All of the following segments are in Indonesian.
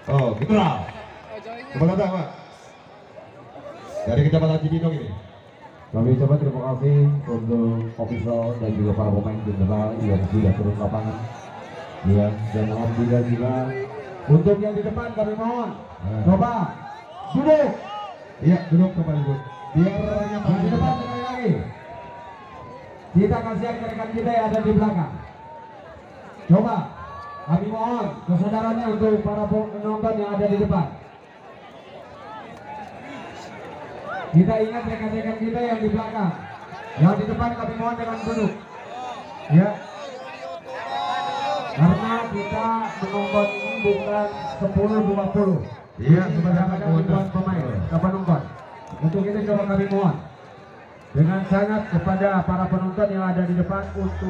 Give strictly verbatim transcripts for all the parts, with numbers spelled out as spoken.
Oh, General. Coba datang, Pak. Dari Kecamatan Cibinong ini. Kami ucapkan terima kasih untuk official dan juga para pemain General yang sudah turun lapangan. Ya, dan alhamdulillah juga untuk yang di depan kami mohon nah. Coba duduk. Iya, duduk kembali, Bu. Biar yang di depan sekali lagi. Kita kasihan rekan kita yang ada di belakang. Coba kami mohon kesadarannya untuk para penonton yang ada di depan. Kita ingat rekan-rekan kita yang di belakang. Yang di depan kami mohon jangan duduk. Ya. Karena kita menonton ini bukan sepuluh dua puluh. Iya, sebenarnya ribuan pemain, ke penonton. Untuk itu coba kami mohon dengan sangat kepada para penonton yang ada di depan untuk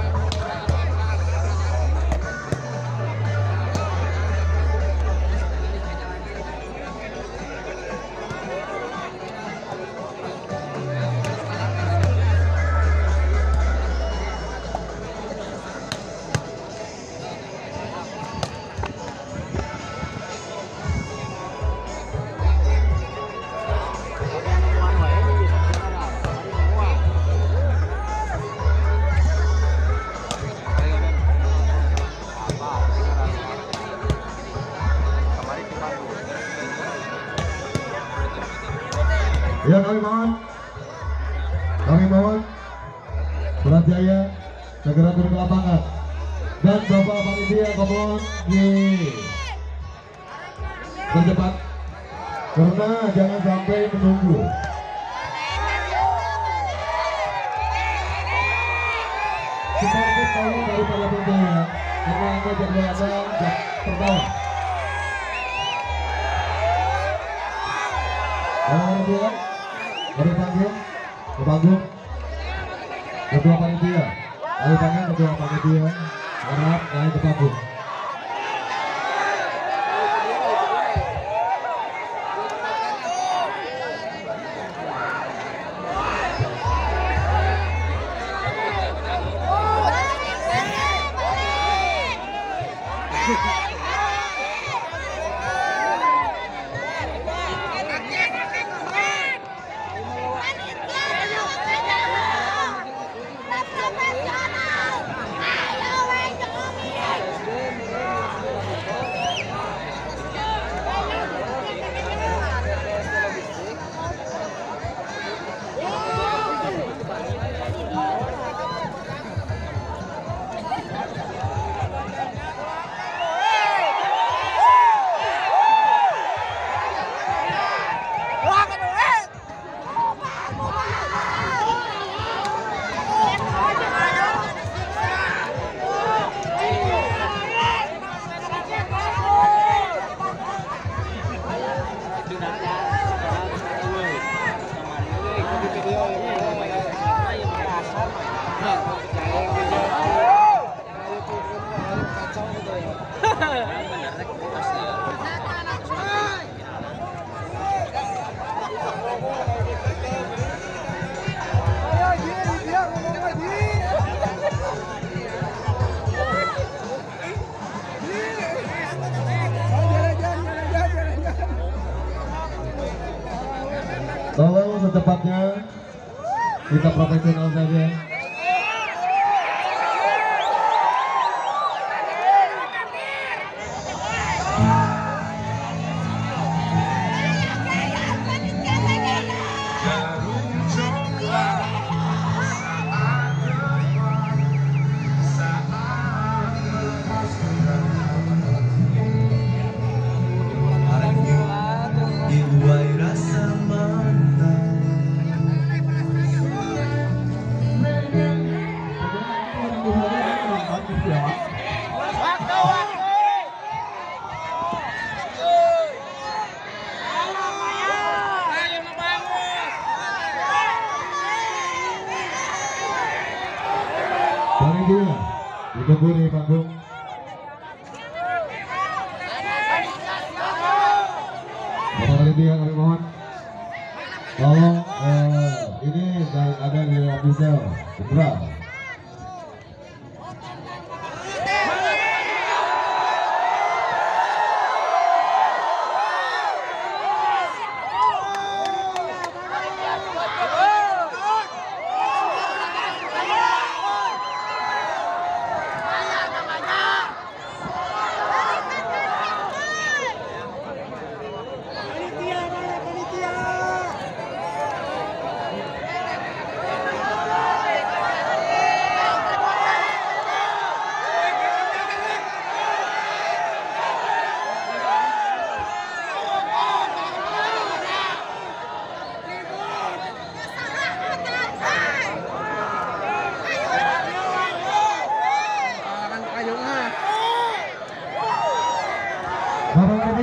ya kami mohon, kami mohon Surat Jaya segera turun ke lapangan dan Bapak Panitia mohon di percepat karena jangan sampai menunggu. Seperti tahu dari para pembiaya karena ada jadwal ada jam pertama. Kalau dia dari panggil ke panggung ketua panitia, dari panggil ketua panitia, harap naik ke panggung. Tolong secepatnya kita profesional saja. Panitia ditunggu di panggung. Bapak panitia kami mohon tolong eh, ini ada di official General.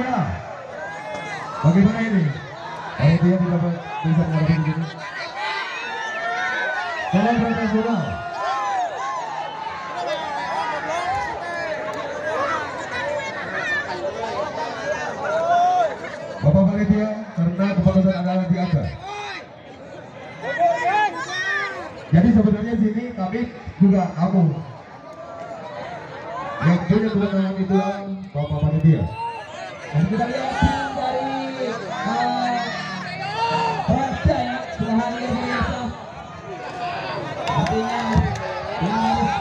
Panitia, bagaimana ini? Panitia tidak bisa menghadapi begini. Salam profesional. Bapak Panitia, karena keputusan adalah di atas. Jadi sebenarnya sini kami juga kamu. Yang punya kewenangan itu Bapak Panitia. Dan kita lihat tim dari Praja ya, sudah hadir pemirsa. Artinya yang harus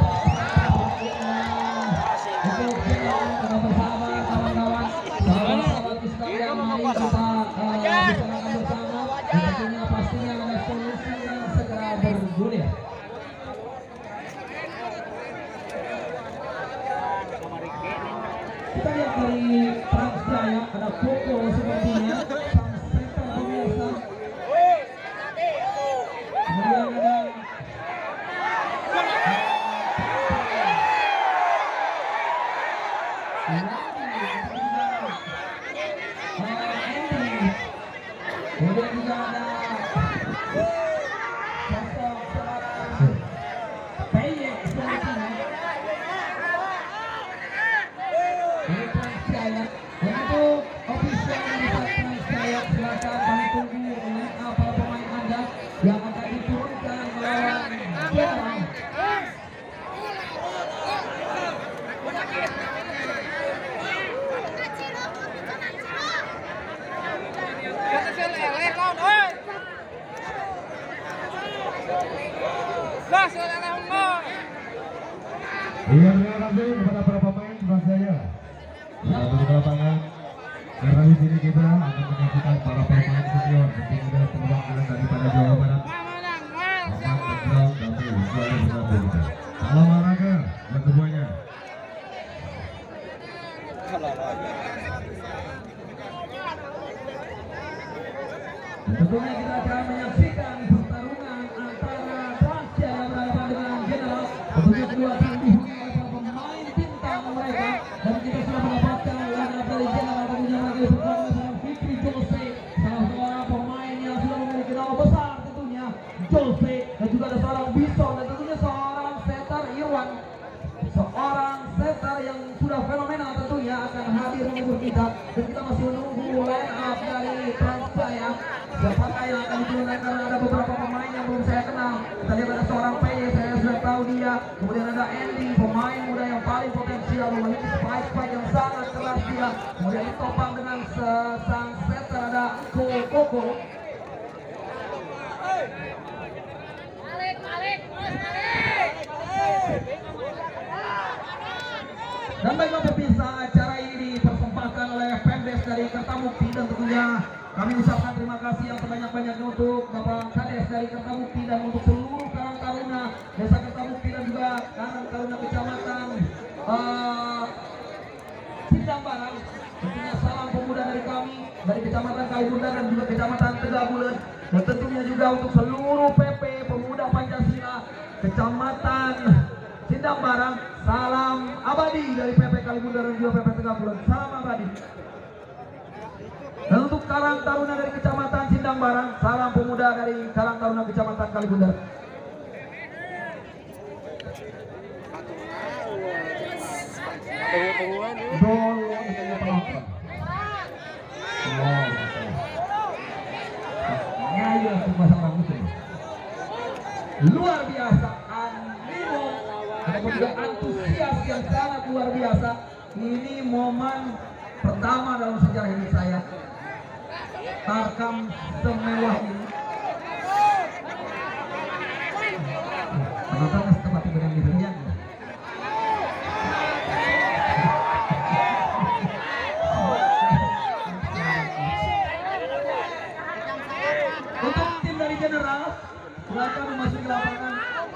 untuk kita bersama kawan-kawan, sahabat-sahabat sekalian, mari kita bicarakan bersama. Dan tentunya pastinya ada solusi yang segera bergulir. Kita lihat dari Transjaya ada Koko sepertinya sang center pemirsa. Kemudian ada kemudian juga ada sosok seorang P Y sepertinya. Dan untuk official dari Transjaya, silakan kami tunggu dengan apa pemain Anda yang akan diturunkan melawan Jerman. Iya, terima kasih kepada para pemain Transjaya. Kita turun ke lapangan. Karena di sini kita akan menyaksikan para pemain senior seperti sudah perwakilan daripada Jawa Barat. Aman Tegal tapi dua ribu dua puluh kita. Salam olahraga buat semuanya. Dan tentunya kita akan menyaksikan pertarungan antara Transjaya berhadapan dengan General. Tentunya kedua tim dihuni oleh para pemain bintang mereka. Dan kita sudah mendapatkan line-up dari General. Tentunya mereka bersama dengan Fikri Jose, salah seorang pemain yang sudah memiliki nama besar tentunya, Jose. Dan juga ada seorang Bison dan tentunya seorang setter Irwan, seorang setter yang sudah fenomenal tentunya akan hadir menghibur kita. Dan kita masih menunggu line up dari Transjaya. Siapakah yang akan diturunkan karena ada beberapa pemain yang belum saya kenal. Kita lihat ada seorang P Y, saya sudah tahu dia. Kemudian ada Andy, pemain muda yang paling potensial, memiliki spike-spike yang sangat keras dia. Kemudian ditopang dengan sang setter ada Koko. Dan baiklah pemirsa, acara ini dipersembahkan oleh Pemdes dari Kertamukti dan tentunya kami ucapkan terima kasih yang sebanyak-banyaknya untuk Bapak Kades dari Kertamukti dan untuk seluruh Karang Taruna Desa Kertamukti dan juga Karang Taruna Kecamatan uh, Sindang Barang. Tentunya salam pemuda dari kami dari Kecamatan Kalibunda dan juga Kecamatan Tegabulen. Dan tentunya juga untuk seluruh P P Pemuda Pancasila Kecamatan Sindang Barang, salam abadi dari P P Kalibunda dan juga P P Tegabulen. Salam abadi. Dan untuk Karang Taruna dari Kecamatan Sindang Barang, salam pemuda dari Karang Taruna Kecamatan Kalibunda. Luar biasa, animo, ada juga antusias yang sangat luar biasa. Ini momen pertama dalam sejarah hidup saya tarkam semewah ini. Penonton masih tempat yang diberikan. Untuk tim dari General, silakan memasuki lapangan.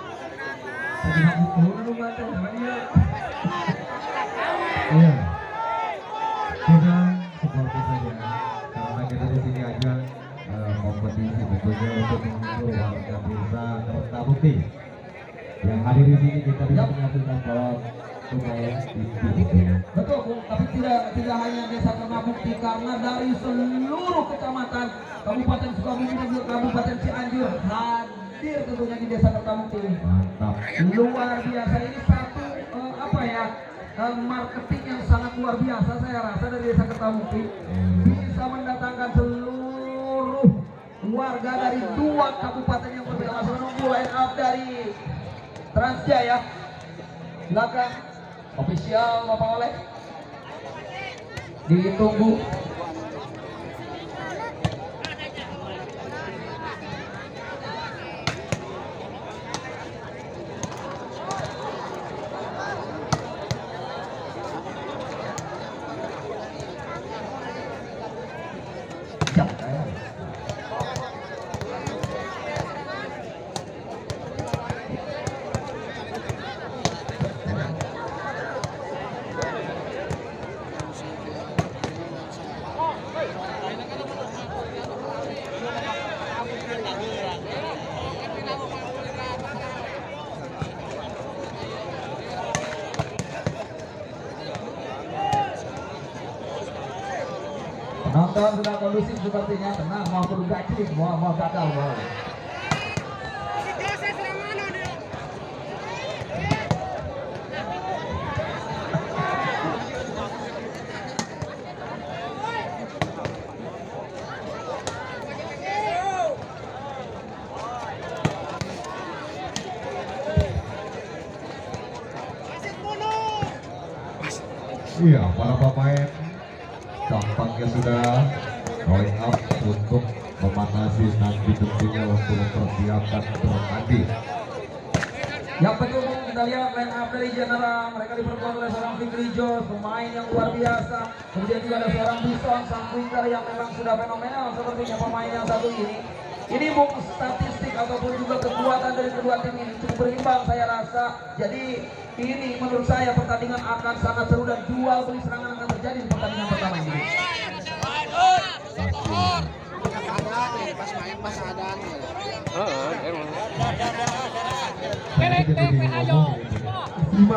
Iya. Kita seperti saja karena kita di sini aja uh, kompetisi tentunya untuk menghibur warga desa Kertamukti yang hadir di sini. Kita bisa mengatakan bahwa supaya itu betul, tapi tidak tidak tidak hanya Desa Kernabukti, karena dari seluruh kecamatan Kabupaten Sukabumi dan juga Kabupaten Cianjur hadir tentunya di Desa Kernabukti. Mantap. Luar biasa, ini satu eh, apa ya eh, marketing yang sangat luar biasa saya rasa dari Desa Kernabukti, bisa mendatangkan seluruh warga dari dua kabupaten yang berbeda. Masih menunggu line up dari Transjaya. Silakan official Bapak Oleh ditunggu. Nonton sudah kondusif sepertinya, tenang, mau perlu gacing, mau mau gagal, mau. Iya, para pemain tampaknya sudah going up untuk memanasi nanti tentunya untuk mempersiapkan bertanding. Yang pendukung kita lihat line up dari General, mereka diperkuat oleh seorang Fikri Jos, pemain yang luar biasa. Kemudian juga ada seorang Bison, sang winger yang memang sudah fenomenal sepertinya pemain yang satu ini. Ini bung statistik ataupun juga kekuatan dari kedua tim ini cukup berimbang saya rasa. Jadi ini menurut saya pertandingan akan sangat seru dan jual beli serangan akan terjadi di pertandingan pertama ini. Pas main pas ada. Heeh, emang. Pelek P ayo. Lima.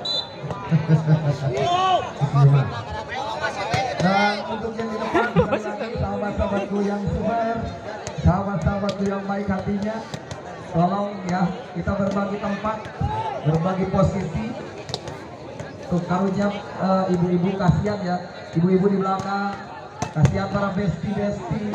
Lima. Dan untuk yang di depan lagi sahabat-sahabatku yang super, sahabat-sahabatku yang baik hatinya, tolong ya kita berbagi tempat, berbagi posisi. Tuh karunya uh, ibu-ibu kasihan ya, ibu-ibu di belakang, kasihan para besti-besti.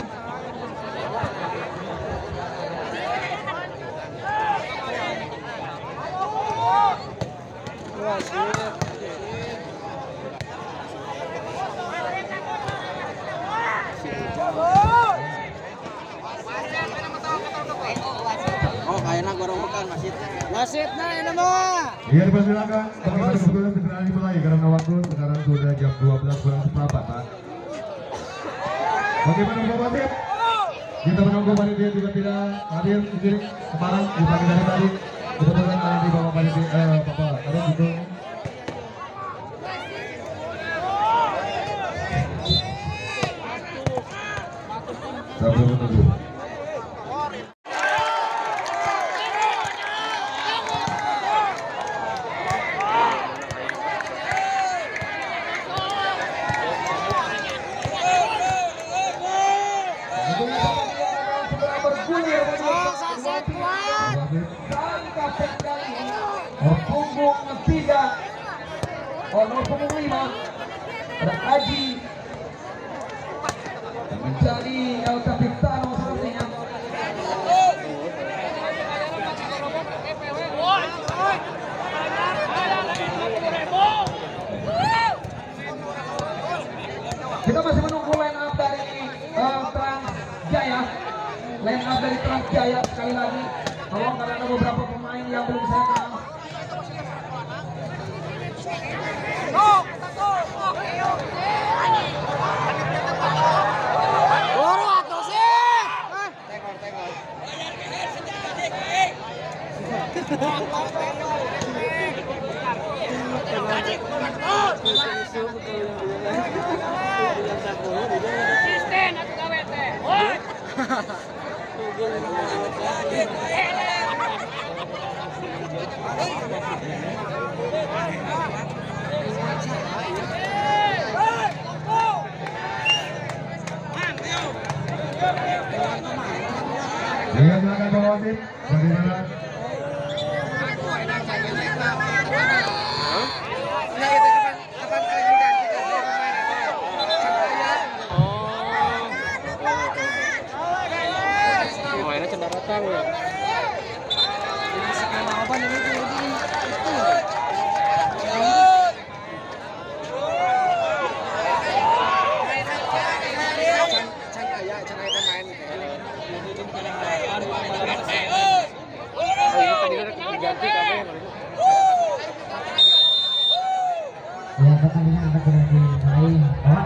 Oh, kayaknya gorong-gorong masjid. Masjidnya ini mah. Iya, dipersilakan. Bagaimana kebetulan segera dimulai karena waktu sekarang sudah jam dua belas kurang seperempat, Pak. Bagaimana Bapak Tim? Kita menunggu panitia juga tidak hadir sendiri kemarin di pagi dari tadi. Kebetulan tadi Bapak panitia, eh, Bapak ada gitu. Sambil menunggu. Punggung ketiga, oh nomor punggung lima ada Aji menjadi El Capitano sepertinya. Kita masih menunggu line up dari uh, Transjaya, line up dari Transjaya sekali lagi. Tolong karena ada beberapa pemain yang belum saya kenal. Boro atuh sih. Asisten atuh gawe teh. Woi. dari mana? Oh, mainnya cendaratang ya. Apa nih itu? Ya pertandingan akan segera dimulai.